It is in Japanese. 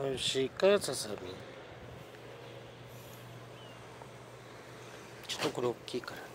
美味しいかささみ。ちょっとこれ大きいから。